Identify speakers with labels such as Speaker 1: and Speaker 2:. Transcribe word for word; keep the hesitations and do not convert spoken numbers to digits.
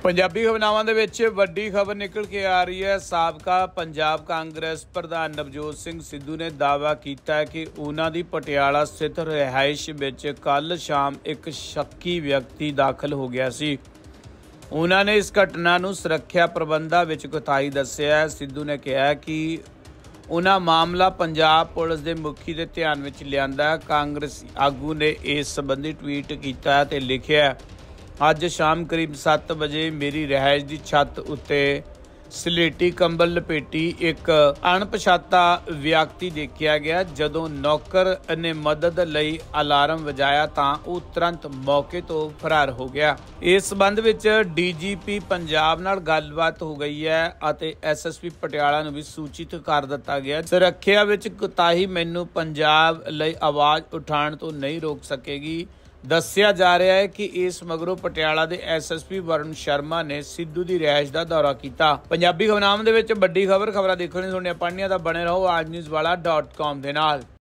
Speaker 1: पंजाबी खबरनावां दे विच वड्डी खबर निकल के आ रही है। साबका पंजाब कांग्रेस प्रधान नवजोत सिंह सिद्धू ने दावा किया है कि उन्हां दी पटियाला स्थित रिहाइश विच कल शाम एक शक्की व्यक्ति दाखिल हो गया सी। उन्हां ने इस घटना नूं सुरक्षा प्रबंधां विच कोताही दस्सिआ है। सिद्धू ने कहा कि उन्हां मामला पंजाब पुलिस दे मुखी दे ध्यान विच लिआंदा है। कांग्रेसी आगू ने इस संबंधी ट्वीट किया है ते लिखिआ, अज शाम करीब सत्त बजे मेरी रिहाइश की छत उत्ते सलेटी कंबल लपेटी एक अणपछाता व्यक्ति देखा गया। जदों नौकर ने मदद लई अलार्म वजाया तां वो तुरंत मौके तो फरार हो गया। इस संबंध विच डी जी पी पंजाब नाल गलबात हो गई है अते एस एस पी पटियाला नूं भी सूचित कर दिता गया। सुरक्षा विच कोताही मैनूं पंजाब लई आवाज़ उठाउण तो नहीं रोक सकेगी। दस्सिया जा रहा है कि इस मगरों पटियाला के S S P Varun Sharma ने सिद्धू की रिहाइश का दौरा किया। पंजाबी खबरनामे दे विच वड्डी खबर खबरां देखण सुणनिया पढ़निया तां बने रहो आज न्यूज़ वाला डॉट कॉम दे नाल।